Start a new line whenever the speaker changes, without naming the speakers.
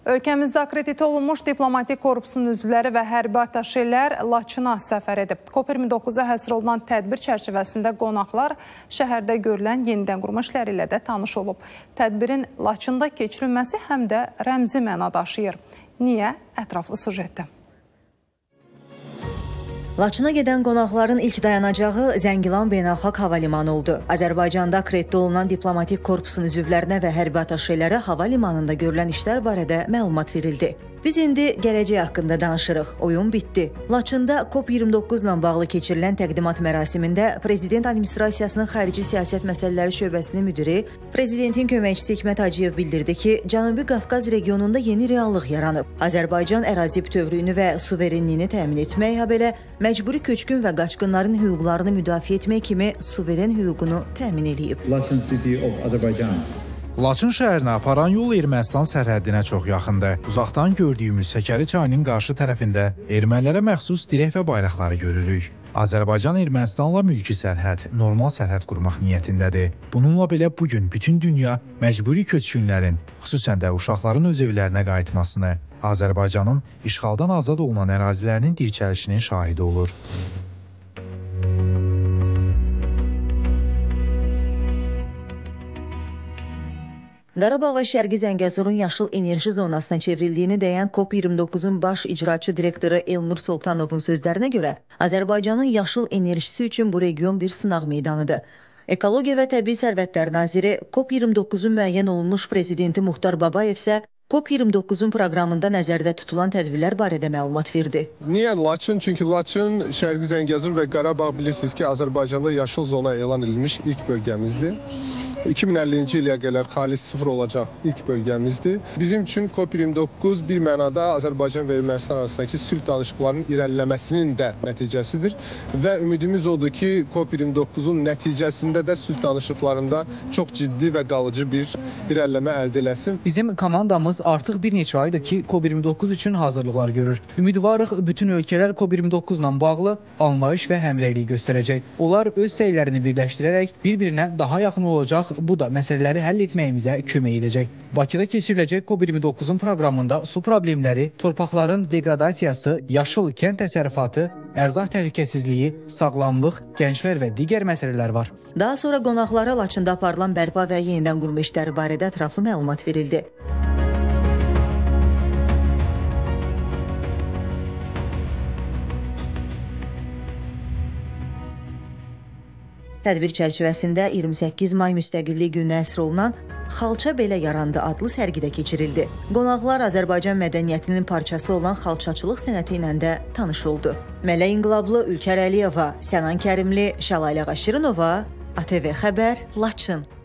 Ölkəmizdə akreditə olunmuş diplomatik korpusun üzvləri və hərbi ataşelər Laçına səfər edib. COP29-a həsr olunan tədbir çərçivəsində qonaqlar şəhərdə görülən yenidən qurma işləri ilə də tanış olub. Tədbirin Laçında keçirilməsi həm də rəmzi məna daşıyır. Niyə? Ətraflı sujetdə.
Laçına gedən qonaqların ilk dayanacağı Zəngilan Beynəlxalq Hava Limanı oldu. Azərbaycanda akreditə olunan diplomatik korpusun üzvlərinə və hərbi ataşelərə hava limanında görülən işlər barədə məlumat verildi. Biz indi gələcək haqqında danışırıq. Oyun bitdi. Laçında COP29 ilə bağlı keçirilən təqdimat mərasimində Prezident Administrasiyasının Xarici Siyasət Məsələləri şöbəsinin müdiri, Prezidentin köməkçisi Hikmət Hacıyev bildirdi ki, Cənubi Qafqaz regionunda yeni reallıq yaranıb. Azərbaycan ərazi bütövlüyünü və suverenliyini təmin etmək, habelə məcburi köçkün və qaçqınların hüquqlarını müdafiə etmək kimi suveren hüququnu təmin edib.
Laçın şəhərinə aparan yol Ermənistan sərhəddinə çox yaxındır. Uzaqdan gördüyümüz Səkəri çayının qarşı tərəfində ermənilərə məxsus dirək və bayraqları görürük. Azərbaycan Ermənistanla mülki sərhəd, normal sərhəd qurmaq niyyətindədir. Bununla belə bugün bütün dünya məcburi köçkünlərin, xüsusən də uşaqların öz evlərinə qayıtmasını, Azərbaycanın işğaldan azad olunan ərazilərinin dirçəlişinin şahidi olur.
Qarabağ və Şərqi Zəngəzurun yaşıl enerji zonasına çevrildiyini deyən COP29-un baş icraçı direktoru Elnur Soltanovun sözlərinə görə, Azərbaycanın yaşıl enerjisi üçün bu region bir sınaq meydanıdır. Ekologiya və Təbii Sərvətlər naziri COP29-un müəyyən olunmuş prezidenti Muxtar Babayev isə COP29-un proqramında nəzərdə tutulan tədbirlər barədə məlumat verdi.
Niyə Laçın? Çünki Laçın, Şərqi Zəngəzur və Qarabağ bilirsiniz ki, Azərbaycanda yaşıl zona elan edilmiş ilk bölgəmizdir. 2050-ci ilə qədər xalis sıfır olacaq ilk bölgəmizdir. Bizim üçün COP29 bir mənada Azərbaycan və Ermənistan arasındakı sülh danışıqlarının irəliləməsinin də nəticəsidir və ümidimiz odur ki, COP29-un nəticəsində də sülh danışıqlarında çox ciddi və qalıcı bir irəliləmə əldə eləsin.
Bizim komandamız artıq bir neçə aydır ki, COP29 üçün hazırlıqlar görür. Ümidvarıq bütün ölkələr COP29 ilə bağlı anlayış və həmrəylik göstərəcək. Onlar öz səylərini birləşdirərək bir-birinə daha yaxın olacaq. Bu da məsələləri həll etməyimizə kömək edəcək. Bakıda keçiriləcək COP29-un proqramında su problemləri, torpaqların degradasiyası, yaşıl kənd təsərrüfatı, ərzaq təhlükəsizliyi, sağlamlıq, gənclər və digər məsələlər var.
Daha sonra qonaqlara Laçında aparılan bərpa və yenidən qurma işləri barədə ətraflı məlumat verildi. Tədbir çərçivəsində 28 may müstəqillik gününə həsr olunan Xalça belə yarandı adlı sərgidə keçirildi. Qonaqlar Azərbaycan mədəniyyətinin parçası olan xalçaçılıq sənəti ilə də tanış oldu. Mələk İnqilablı Ülkər Əliyeva, Sənan Kərimli, Şəlalə Qaşirinova, ATV Xəbər, Laçın.